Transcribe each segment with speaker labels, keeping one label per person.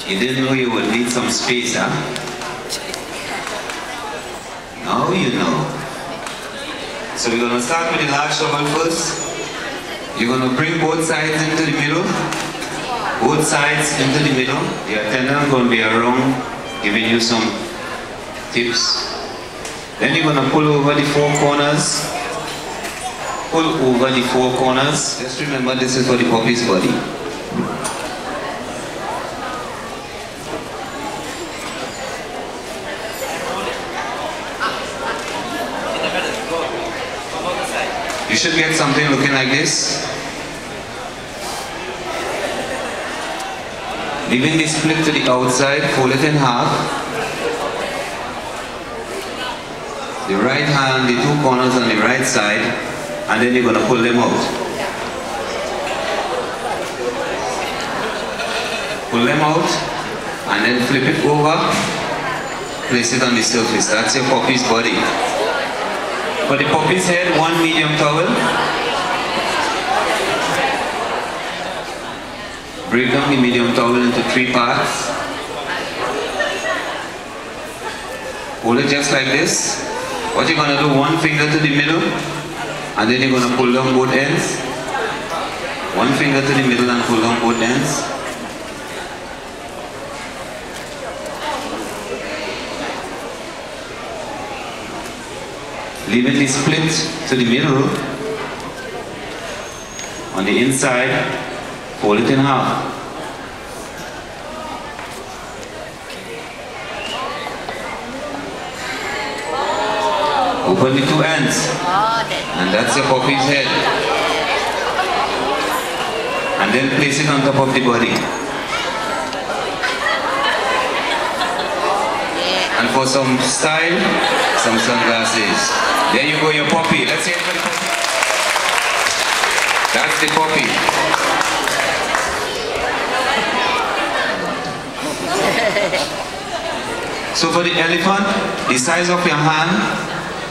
Speaker 1: You didn't know you would need some space, huh? Now you know. So we're going to start with the large double first. You're going to bring both sides into the middle. Both sides into the middle. The attendant going to be around giving you some tips. Then you're going to pull over the four corners. Pull over the four corners. Just remember this is for the puppy's body. You should get something looking like this. Leaving the split to the outside, fold it in half. The right hand, the two corners on the right side, and then you're going to pull them out. Pull them out, and then flip it over, place it on the surface. That's your puppy's body. For the puppy's head, one medium towel. Break down the medium towel into 3 parts. Hold it just like this. What you're going to do, one finger to the middle, and then you're going to pull down both ends. One finger to the middle and pull down both ends. Leaving the split to the middle. On the inside, fold it in half. Open the two ends. And that's your puppy's head. And then place it on top of the body. And for some style, some sunglasses. There you go, your puppy. Let's see it for the puppy. That's the puppy. So for the elephant, the size of your hand,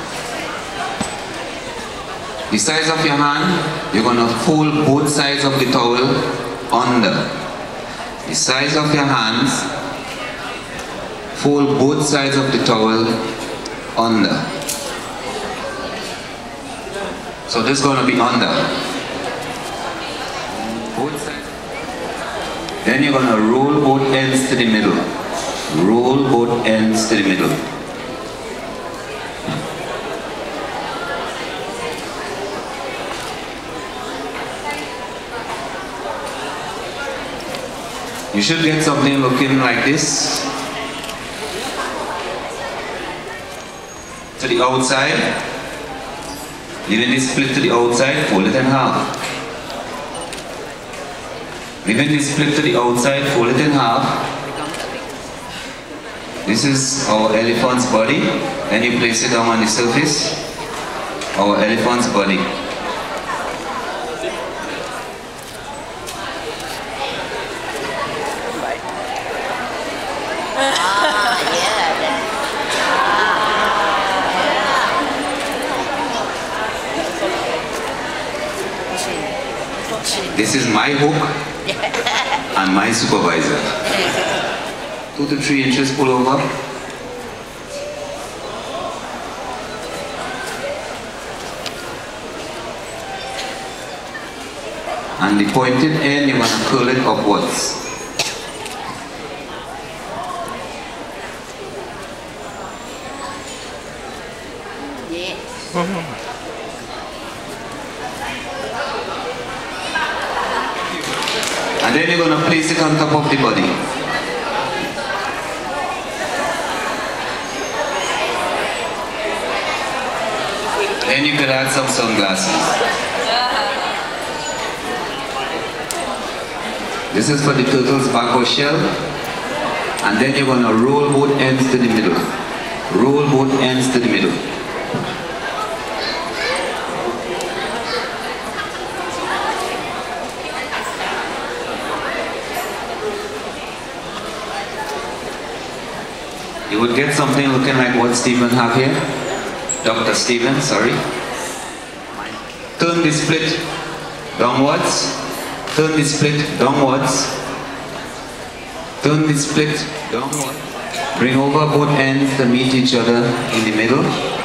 Speaker 1: you're going to fold both sides of the towel under. The size of your hands, fold both sides of the towel under. So this is going to be under. Both sides. Then you're going to roll both ends to the middle. Roll both ends to the middle. You should get something looking like this. To the outside. Leaving this split to the outside, fold it in half. Leaving this split to the outside, fold it in half. This is our elephant's body. Then you place it down on the surface. Our elephant's body. This is my hook and my supervisor. 2 to 3 inches pull over. And the pointed end, you're going to curl it upwards. And then you're going to place it on top of the body. Then you can add some sunglasses. This is for the turtle's back or shell. And then you're going to roll both ends to the middle. Roll both ends to the middle. You would get something looking like what Stephen have here. Dr. Stephen, sorry. Turn the split downwards. Turn the split downwards. Turn the split downward. Bring over both ends to meet each other in the middle.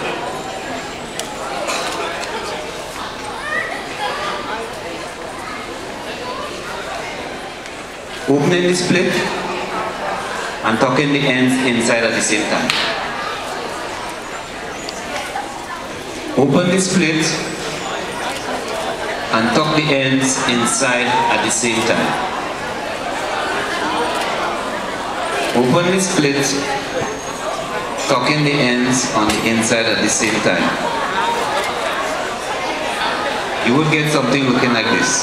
Speaker 1: Opening the split and tucking the ends inside at the same time. Open the split and tuck the ends inside at the same time. Open the split, tucking the ends on the inside at the same time. You would get something looking like this.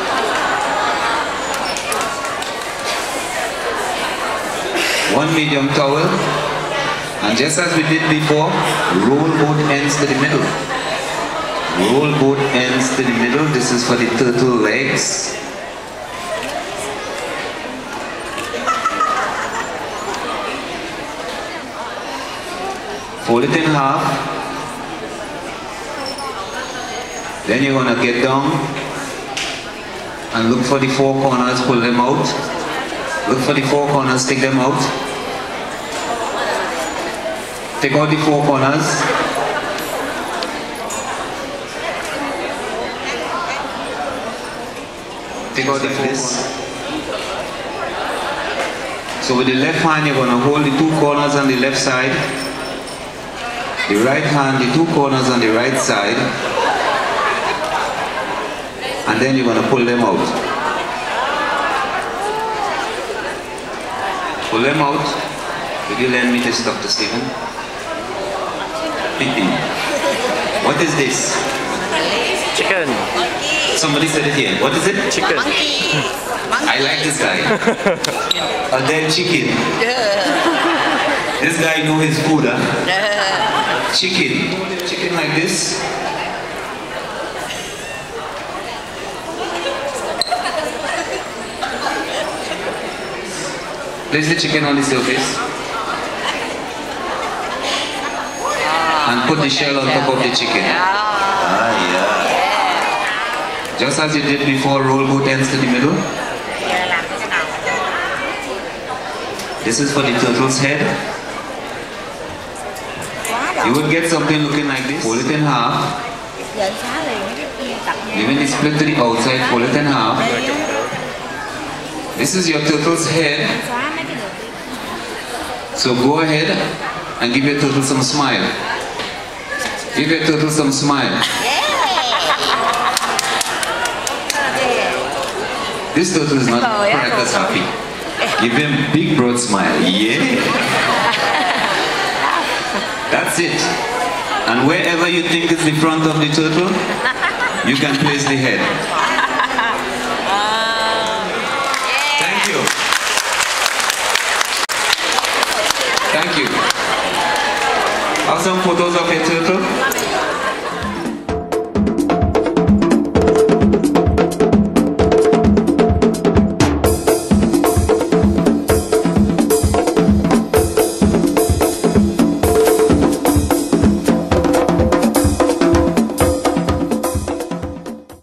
Speaker 1: One medium towel, and just as we did before, roll both ends to the middle. Roll both ends to the middle. This is for the turtle legs. Fold it in half. Then you're going to get down and look for the four corners, pull them out. Look for the four corners, take them out. Take out the four corners. Take out the four corners. So with the left hand, you're going to hold the two corners on the left side. The right hand, the two corners on the right side. And then you're going to pull them out. Pull them out. Would you lend me this, Dr. Stephen? What is this?
Speaker 2: Chicken.
Speaker 1: Somebody said it here. What is it?
Speaker 2: Chicken.
Speaker 1: I like this guy. A dead chicken. This guy knows his food, huh? Chicken. Chicken like this. Place the chicken on the surface. And put the shell on top of the chicken. Just as you did before, roll both ends to the middle. This is for the turtle's head. You would get something looking like this. Fold it in half. Leaving the split to the outside, fold it in half. This is your turtle's head. So go ahead and give your turtle some smile. Give your turtle some smile. This turtle is not quite as happy. Give him big broad smile. Yeah. That's it. And wherever you think is the front of the turtle, you can place the head. Thank you. Thank you. Have some photos of your turtle.